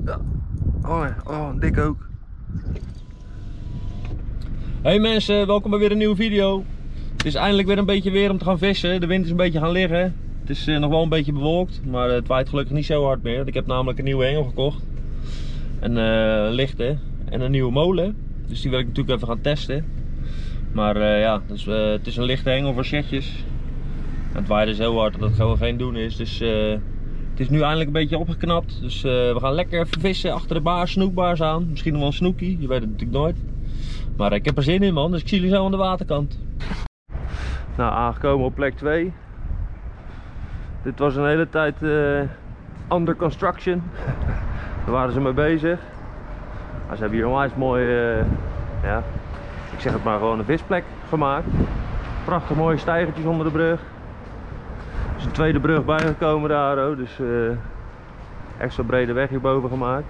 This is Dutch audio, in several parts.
Ja. Oh, een dik ook. Hey mensen, welkom bij weer een nieuwe video. Het is eindelijk weer een beetje weer om te gaan vissen. De wind is een beetje gaan liggen. Het is nog wel een beetje bewolkt, maar het waait gelukkig niet zo hard meer. Ik heb namelijk een nieuwe hengel gekocht. Een lichte en een nieuwe molen. Dus die wil ik natuurlijk even gaan testen. Maar ja, dus, het is een lichte hengel voor setjes. Het waait dus heel hard dat het gewoon geen doen is. Dus het is nu eindelijk een beetje opgeknapt. Dus we gaan lekker even vissen achter de baars, snoekbaars aan. Misschien nog wel een snoekie, je weet het natuurlijk nooit. Maar ik heb er zin in man, dus ik zie jullie zo aan de waterkant. Nou, aangekomen op plek 2. Dit was een hele tijd under construction. Daar waren ze mee bezig. Maar ze hebben hier een onwijs mooi, ja, ik zeg het maar gewoon een visplek gemaakt. Prachtig mooie steigertjes onder de brug. Er is een tweede brug bijgekomen daar, dus extra brede weg hierboven gemaakt.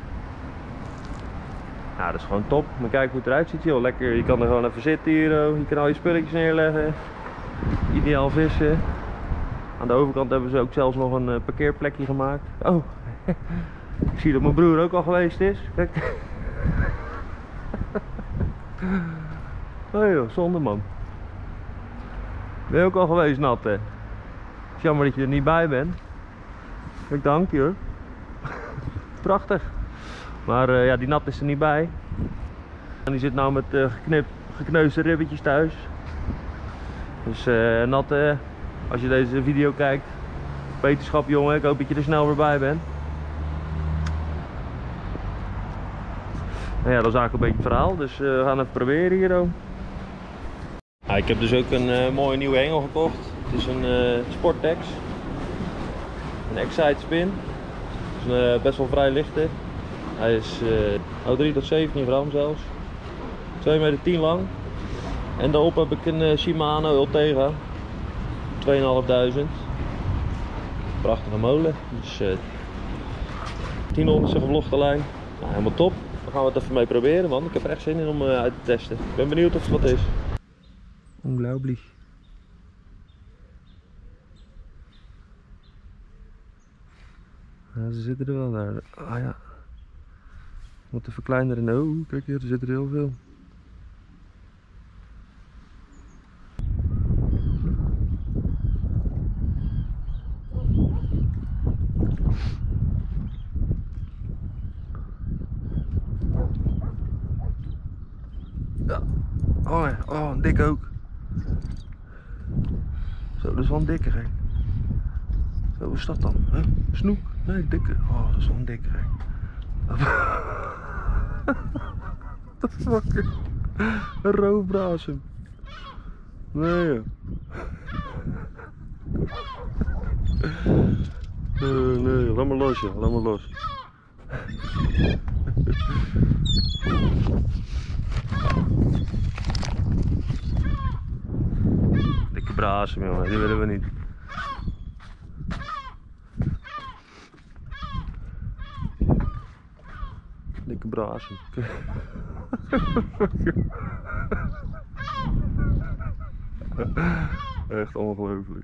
Ja, dat is gewoon top. Maar kijk hoe het eruit ziet, joh. Lekker, je kan er gewoon even zitten hier. Je kan al je spulletjes neerleggen. Ideaal vissen. Aan de overkant hebben ze ook zelfs nog een parkeerplekje gemaakt. Oh, ik zie dat mijn broer ook al geweest is. Kijk. Oh joh, zonde man. Ben je ook al geweest, Nat, hè? Het is jammer dat je er niet bij bent. Ik dank je hoor. Prachtig. Maar ja, die Nat is er niet bij. En die zit nou met gekneusde ribbetjes thuis. Dus Nat, als je deze video kijkt, wetenschap jongen, ik hoop dat je er snel weer bij bent. Nou ja, dat is eigenlijk een beetje het verhaal, dus we gaan even proberen hier. Ja, ik heb dus ook een mooie nieuwe hengel gekocht. Het is een Sportex. Een Excite Spin. Het is een best wel vrij lichte. Hij is 3 tot 17 gram zelfs. 2,10 meter lang. En daarop heb ik een Shimano Ultegra. 2500. Prachtige molen. Dus 1000ste gevlochten lijn. Nou, helemaal top. Daar gaan we het even mee proberen man. Ik heb er echt zin in om uit te testen. Ik ben benieuwd of het wat is. Ongelooflijk. Ja, ze zitten er wel daar. Ah ja. Moet even verkleineren. Oh, kijk hier, er zit er heel veel. Ja. Oh, een dik ook. Zo, dat is wel een dikke gek. Zo, wat is dat dan? Huh? Snoek? Nee, dikke. Oh, dat is wel een dikke gek. What the fuck? Een roofbrasem. Nee joh. Nee, laat maar los joh, laat maar los. Dikke brasem jongen, die willen we niet. Dikke brasem. Echt ongelooflijk.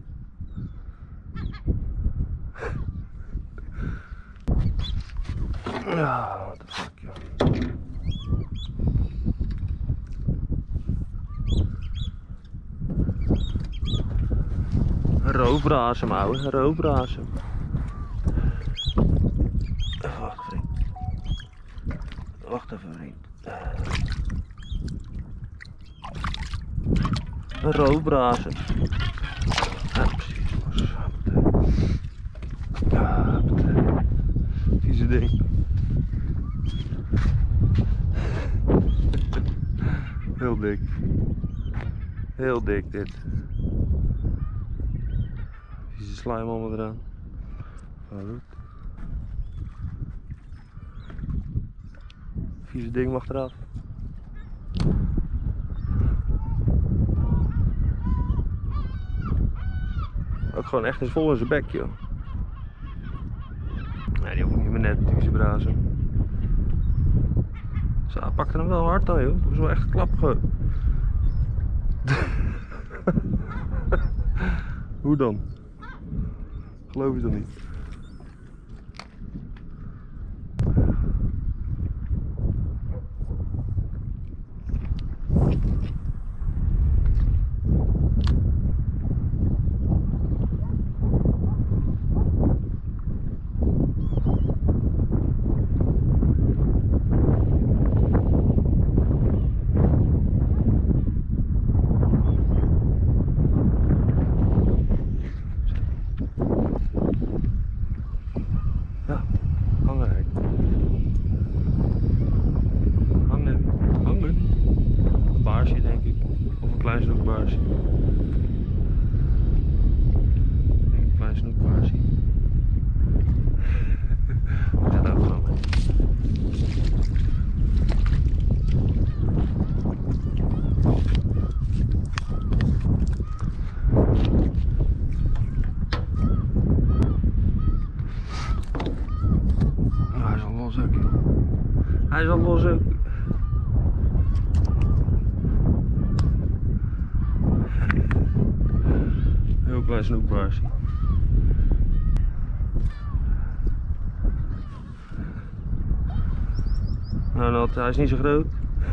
Ja, wat de fuck joh. Een roofbrasem ouwe, een roofbrasem. Wacht vriend. Wacht even vriend. Een roofbrasem. Ja precies. Ja, vieze ding. Heel dik. Heel dik dit. Vieze slime allemaal eraan. Goed. Vieze ding mag eraf. Ook gewoon echt eens vol in zijn bek joh. Nee, die hoeft niet meer net, vieze brazen. Zo, hij pakte hem wel hard aan joh. Dat is wel echt een klap gewoon. Hoe dan? Geloof je dat niet? Ja, hangen. Hangen. Een baarsje denk ik. Of een klein snoekbaarsje. Ik denk een klein snoekbaarsje. Ja, dat ook hangen. Hij is al los ook. Hij is al los ook. Heel klein snoekbaarsje. Nou, hij is niet zo groot.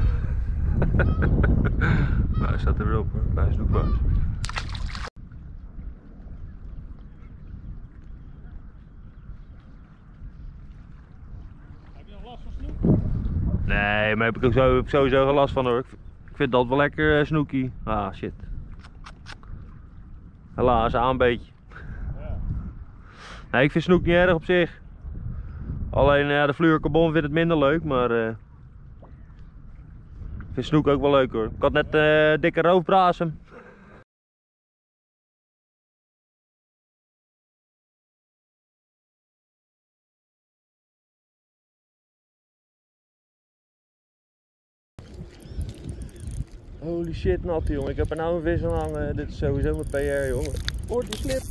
Maar hij staat er weer op hoor, bij een snoekbaarsje. Heb je nog last van snoek? Nee, maar heb ik ook sowieso geen last van hoor. Ik vind dat wel lekker snoekie. Ah shit. Helaas, aan een beetje. Ja. Nee, ik vind snoek niet erg op zich. Alleen ja, de fluorocarbon vindt het minder leuk, maar ik vind snoek ook wel leuk hoor. Ik had net dikke roofbrasem. Holy shit, natte jongen. Ik heb er nou een vis aan hangen. Dit is sowieso mijn PR jongen. Hoort die slip.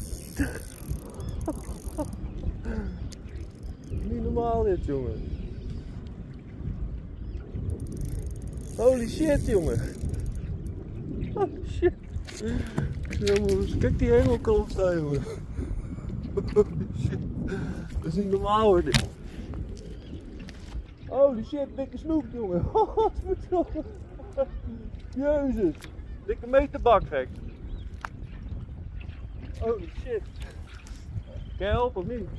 Niet normaal dit jongen. Holy shit jongen. Holy shit. Jongens, kijk die hengelkolf staan jongen. Holy shit. Dat is niet normaal hoor dit. Holy shit, dikke snoek jongen. Wat verdomme. Jezus, dikke meterbak gek. Holy shit. Kan je helpen of niet?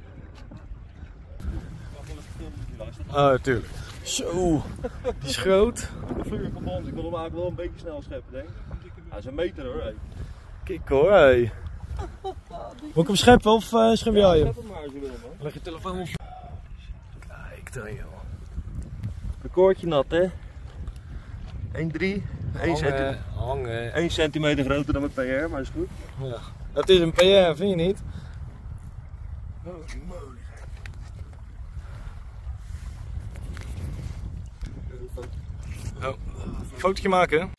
Oh, natuurlijk. Zo, die is groot. De fluorocarbon, ik wil hem eigenlijk wel een beetje snel scheppen denk ik. Hij is een meter hoor. Hey. Kijk hoor, hey. Moet ik hem scheppen of schep jij hem? Schep hem maar als je wil man. Leg je telefoon op. Kijk dan joh. Recordje nat hè. 1,3. 1 centimeter groter dan mijn PR, maar is goed. Ja. Dat is een PR, vind je niet? Holy moly. Oh, fotootje maken.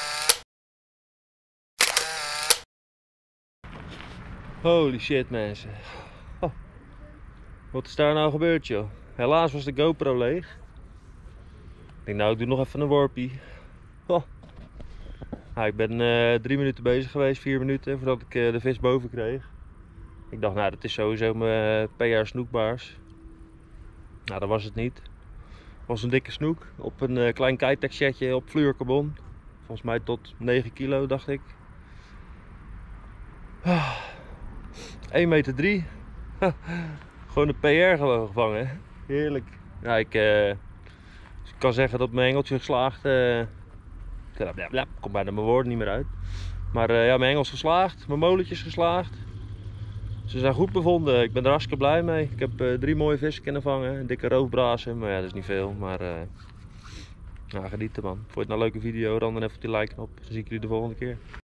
Holy shit mensen. Oh. Wat is daar nou gebeurd joh? Helaas was de GoPro leeg. Ik denk nou ik doe nog even een worpie. Oh. Nou, ik ben 3 minuten bezig geweest, 4 minuten voordat ik de vis boven kreeg. Ik dacht nou dat is sowieso mijn PR snoekbaars. Nou dat was het niet. Het was een dikke snoek op een klein Keitex-setje op fluorocarbon. Volgens mij tot 9 kilo dacht ik. 1,3 meter. Gewoon een PR gewoon gevangen. Heerlijk. Ja, ik kan zeggen dat mijn hengeltje geslaagd. Komt bijna mijn woorden niet meer uit. Maar ja, mijn hengels geslaagd, mijn molentjes geslaagd. Ze zijn goed bevonden, ik ben er hartstikke blij mee. Ik heb 3 mooie vissen kunnen vangen, een dikke roofbrazen, maar ja, dat is niet veel. Maar ja, genieten man. Vond je het nou een leuke video, dan even op die like knop. Dan zie ik jullie de volgende keer.